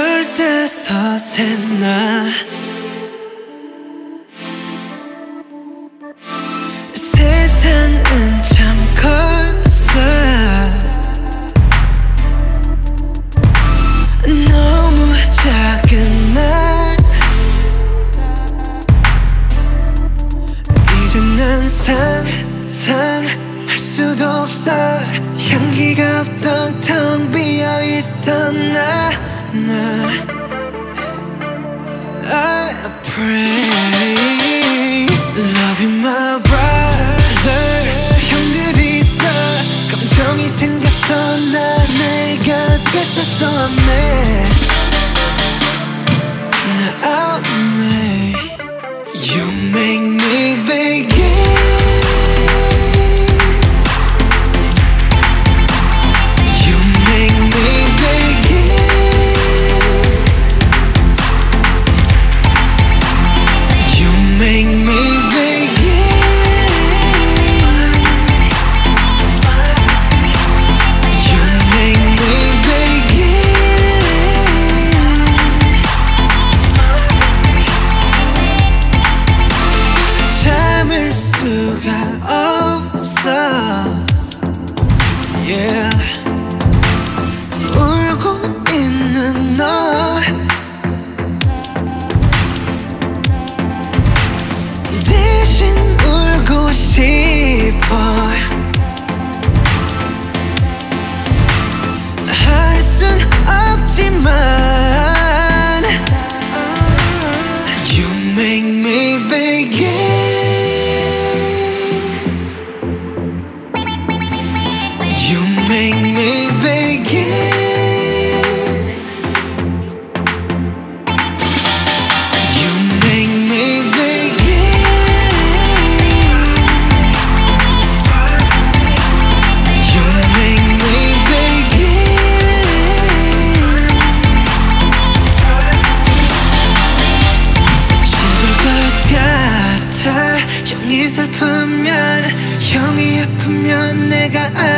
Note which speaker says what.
Speaker 1: 때 서새나 세상은 참 커서 너무 작은 날 이제 난 상상할 수도 없어 향기가 없던 텅 비어있던 나 I pray Love you my brother 형들이 있어 감정이 생겼어 나 내가 됐었어 나 You make me begin Yeah. 울고 있는 너 대신 울고 싶어 할 순 없지만 You make me begin You make me begin You make me begin You make me begin 죽을 것 같아 형이 슬프면 형이 아프면 내가